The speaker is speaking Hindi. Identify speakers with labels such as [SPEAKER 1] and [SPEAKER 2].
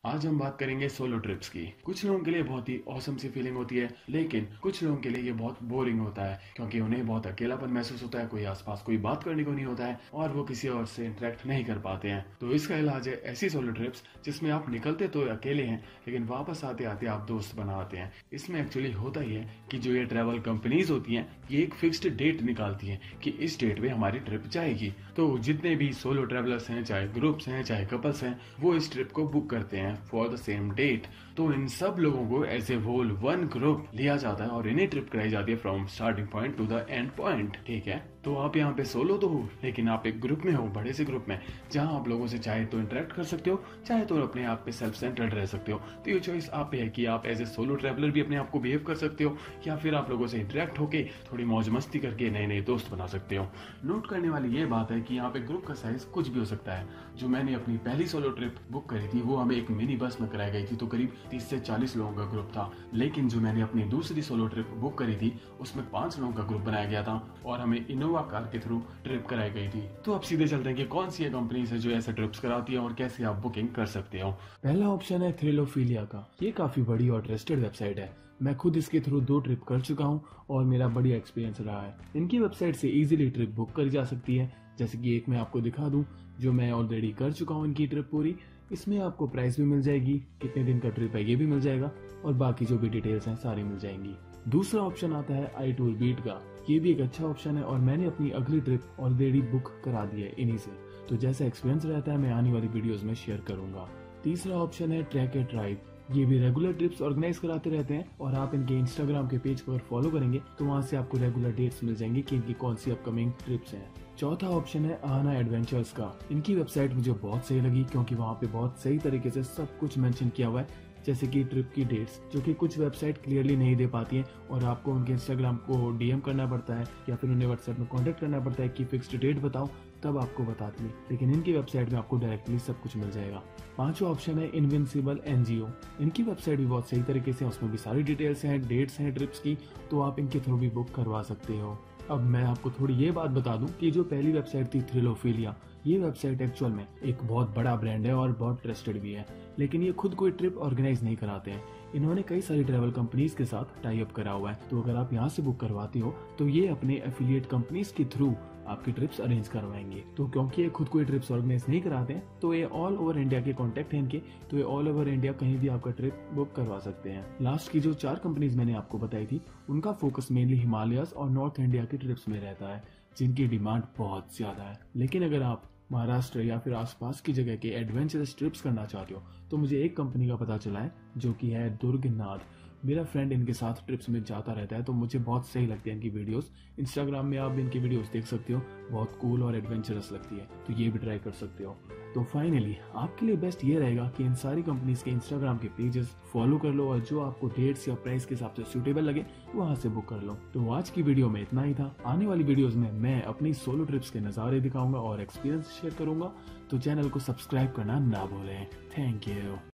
[SPEAKER 1] आज हम बात करेंगे सोलो ट्रिप्स की। कुछ लोगों के लिए बहुत ही औसम सी फीलिंग होती है, लेकिन कुछ लोगों के लिए ये बहुत बोरिंग होता है क्योंकि उन्हें बहुत अकेलापन महसूस होता है, कोई आसपास कोई बात करने को नहीं होता है और वो किसी और से इंटरेक्ट नहीं कर पाते हैं। तो इसका इलाज है ऐसी सोलो ट्रिप्स जिसमें आप निकलते तो अकेले हैं, लेकिन वापस आते आते आप दोस्त बनाते हैं। इसमें एक्चुअली होता ही है कि जो ये ट्रैवल कंपनीज होती हैं, ये एक फिक्स्ड डेट निकालती हैं कि इस डेट पे हमारी ट्रिप जाएगी। तो जितने भी सोलो ट्रैवलर्स हैं, चाहे ग्रुप्स हैं चाहे कपल्स हैं, वो इस ट्रिप को बुक करते हैं फॉर द सेम डेट। तो इन सब लोगों को as a whole one group लिया जाता है और इन्हें ट्रिप कराई जाती है from starting point to the end point. ठीक है, तो आप यहाँ पे सोलो तो हो, लेकिन आप एक ग्रुप में हो, बड़े से ग्रुप में, जहां आप लोगों से चाहे तो इंटरेक्ट कर सकते हो, चाहे तो अपने आप पे सेल्फ सेंटर्ड रह सकते हो। तो ये चॉइस आप पे है कि आप एज ए सोलो ट्रैवलर भी अपने आप को बिहेव कर सकते हो, या फिर आप लोगों से इंटरेक्ट होके थोड़ी मौज मस्ती करके नए नए दोस्त बना सकते हो। नोट करने वाली ये बात है कि यहाँ पे ग्रुप का साइज कुछ भी हो सकता है। जो मैंने अपनी पहली सोलो ट्रिप बुक करी थी, वो हमें एक मिनी बस में कराई गई थी, तो करीब 30 से 40 लोगों का ग्रुप था। लेकिन जो मैंने अपनी दूसरी सोलो ट्रिप बुक करी थी, उसमें 5 लोगों का ग्रुप बनाया गया था और हमें इनोवा कार के थ्रू ट्रिप कराई गई थी। तो अब सीधे चलते हैं कि कौन सी कंपनी है जो ऐसे ट्रिप्स कराती है और कैसे आप बुकिंग कर सकते हो। पहला ऑप्शन है थ्रिलोफिलिया का। ये काफी बड़ी और ट्रस्टेड वेबसाइट है। मैं खुद इसके थ्रू 2 ट्रिप कर चुका हूँ और मेरा बढ़िया एक्सपीरियंस रहा है। इनकी वेबसाइट से इजीली ट्रिप बुक करी जा सकती है। जैसे कि एक मैं आपको दिखा दूं, जो मैं ऑलरेडी कर चुका हूँ इनकी ट्रिप पूरी। इसमें आपको प्राइस भी मिल जाएगी, कितने दिन का ट्रिप है ये भी मिल जाएगा, और बाकी जो भी डिटेल्स हैं सारी मिल जाएंगी। दूसरा ऑप्शन आता है iTourBeat का। ये भी एक अच्छा ऑप्शन है और मैंने अपनी अगली ट्रिप ऑलरेडी बुक करा दी है इन्हीं से। तो जैसा एक्सपीरियंस रहता है मैं आने वाली वीडियोस में शेयर करूंगा। तीसरा ऑप्शन है ट्रैक-ए-ट्राइब। ये भी रेगुलर ट्रिप्स ऑर्गेनाइज कराते रहते हैं और आप इनके इंस्टाग्राम के पेज पर फॉलो करेंगे तो वहां से आपको रेगुलर डेट्स मिल जाएंगी कि इनकी कौन सी अपकमिंग ट्रिप्स हैं। चौथा ऑप्शन है आहाना एडवेंचर्स का। इनकी वेबसाइट मुझे बहुत सही लगी क्योंकि वहाँ पे बहुत सही तरीके से सब कुछ मेंशन किया हुआ है, जैसे कि ट्रिप की डेट्स, जो कि कुछ वेबसाइट क्लियरली नहीं दे पाती हैं और आपको उनके इंस्टाग्राम को डीएम करना पड़ता है या फिर उन्हें व्हाट्सएप में कांटेक्ट करना पड़ता है कि फिक्स्ड डेट बताओ, तब आपको बताती है। लेकिन इनकी वेबसाइट में आपको डायरेक्टली सब कुछ मिल जाएगा। पांचवा ऑप्शन है इनविंसिबल एनजीओ। इनकी वेबसाइट भी बहुत सही तरीके से, उसमें भी सारी डिटेल्स हैं, डेट्स हैं ट्रिप्स की, तो आप इनके थ्रू भी बुक करवा सकते हो। अब मैं आपको थोड़ी ये बात बता दूं कि जो पहली वेबसाइट थी थ्रिलोफिलिया, ये वेबसाइट एक्चुअल में एक बहुत बड़ा ब्रांड है और बहुत ट्रस्टेड भी है, लेकिन ये खुद कोई ट्रिप ऑर्गेनाइज नहीं कराते हैं। इन्होंने कई सारी ट्रैवल कंपनीज के साथ टाई अप करा हुआ है। तो अगर आप यहाँ से बुक करवाते हो तो ये अपने एफिलिएट कंपनीज के थ्रू आपकी ट्रिप्स अरेंज करवाएंगे। तो क्योंकि ये खुद कोई ट्रिप्स ऑर्गेनाइज नहीं कराते हैं, तो ये ऑल ओवर इंडिया के कॉन्टेक्ट हैं इनके, तो ये ऑल ओवर इंडिया कहीं भी आपका ट्रिप बुक करवा सकते हैं। लास्ट की जो 4 कंपनीज मैंने आपको बताई थी, उनका फोकस मेनली हिमालयस और नॉर्थ इंडिया की ट्रिप्स में रहता है, जिनकी डिमांड बहुत ज्यादा है। लेकिन अगर आप महाराष्ट्र या फिर आसपास की जगह के एडवेंचरस ट्रिप्स करना चाहते हो तो मुझे एक कंपनी का पता चला है, जो कि है दुर्गनाथ। मेरा फ्रेंड इनके साथ ट्रिप्स में जाता रहता है, तो मुझे बहुत सही लगती है इनकी वीडियोस। इंस्टाग्राम में आप इनकी वीडियोस देख सकते हो, बहुत कूल और एडवेंचरस लगती है, तो ये भी ट्राई कर सकते हो। तो फाइनली आपके लिए बेस्ट ये रहेगा कि इन सारी कंपनीज के इंस्टाग्राम के पेजेस फॉलो कर लो और जो आपको डेट्स या प्राइस के हिसाब से सूटेबल लगे वहां से बुक कर लो। तो आज की वीडियो में इतना ही था। आने वाली वीडियोस में मैं अपनी सोलो ट्रिप्स के नज़ारे दिखाऊंगा और एक्सपीरियंस शेयर करूंगा, तो चैनल को सब्सक्राइब करना ना भूलें। Thank you.